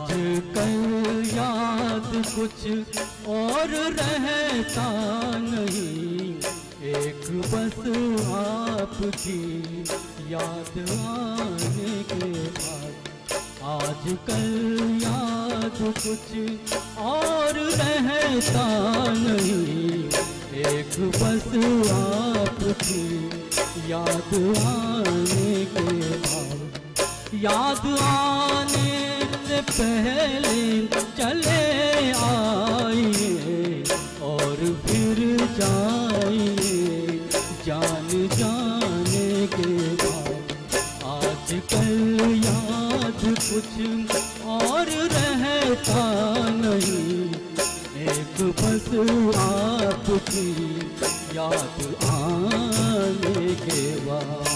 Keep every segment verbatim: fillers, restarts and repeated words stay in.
आजकल याद कुछ और रहता नहीं, एक बस आपकी याद आने के बाद। आजकल याद कुछ और रहता नहीं, एक बस आपकी याद आने के बाद। याद आने से पहले चले आइए और फिर जाइए जान जाने के बाद। आजकल याद कुछ और रहता नहीं, एक बस आपकी याद आने के बाद।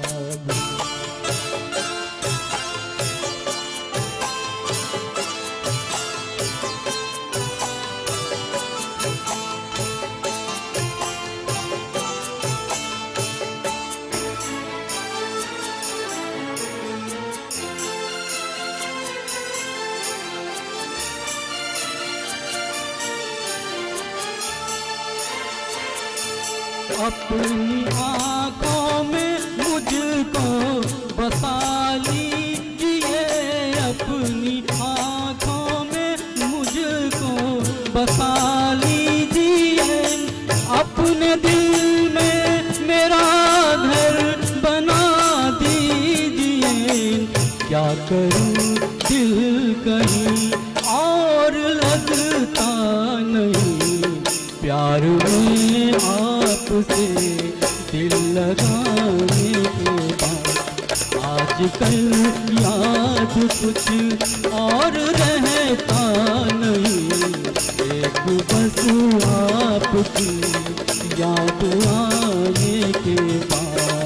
अपनी आँखों में मुझको बसा लीजिए, अपनी आँखों में मुझको बसा लीजिए। अपने दिल में मेरा घर बना दीजिए। क्या करूं दिल कहीं और लगता नहीं, प्यार में आपसे दिल लगाने के बाद। आजकल याद कुछ और रहता नहीं, एक बस आपकी याद आने के बाद।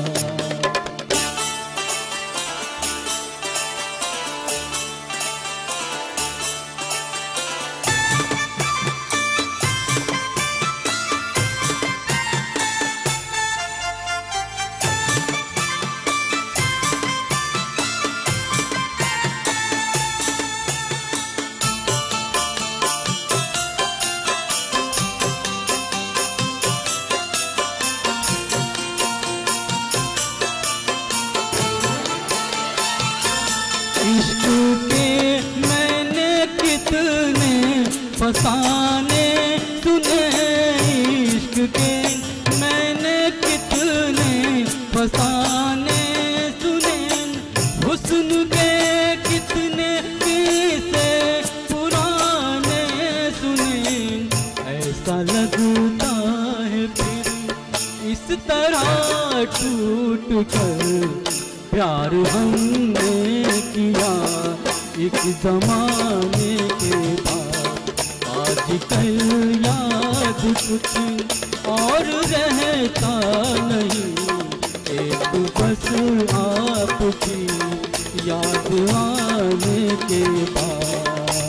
इश्क के मैंने कितने फसाने सुने, इश्क के मैंने कितने फसाने सुने। हुस्न के कितने किस्से पुराने सुने। ऐसा लगता है फिर इस तरह टूट कर प्यार हमने किया एक जमाने के बाद। आजकल याद कुछ और रहता नहीं, एक बस आपकी याद आने के बाद।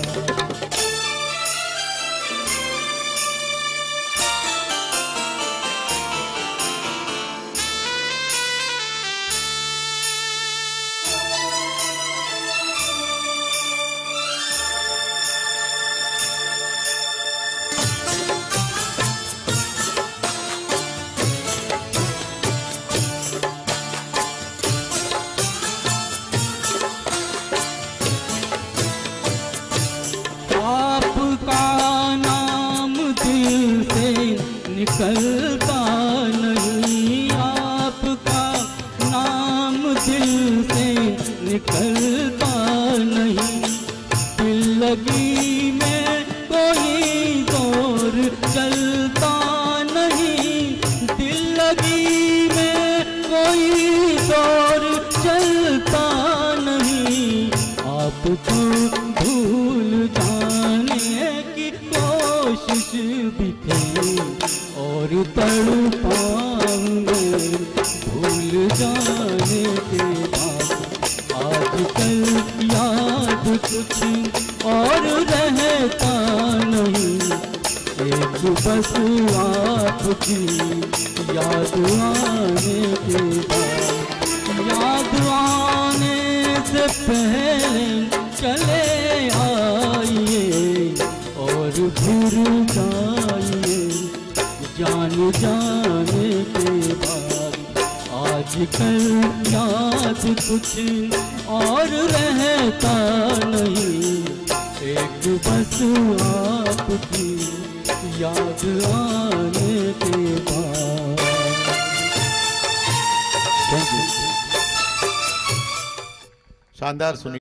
आपका नाम दिल से निकलता नहीं, आपका नाम दिल से निकलता नहीं। दिल लगी में कोई दौर चलता नहीं, दिल लगी में कोई दौर चलता नहीं। आपको भूल जाने की कोशिश भी थी और तड़पाऊंगे भूल जाने के बाद। आजकल याद कुछ और रहता नहीं, एक बस आपकी याद आने के बाद। याद आने से पहले चले आ जाने के बाद आजकल याद कुछ और रहता नहीं, एक बस आपकी याद आने के बाद। शानदार सुनी।